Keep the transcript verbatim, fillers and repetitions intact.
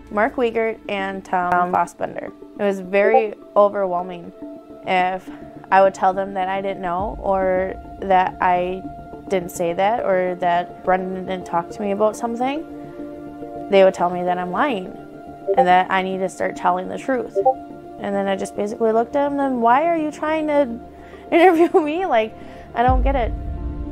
Mark Weigert and Tom Fassbender. It was very overwhelming. If I would tell them that I didn't know, or that I didn't say that, or that Brendan didn't talk to me about something, they would tell me that I'm lying and that I need to start telling the truth. And then I just basically looked at them, then why are you trying to interview me? Like, I don't get it.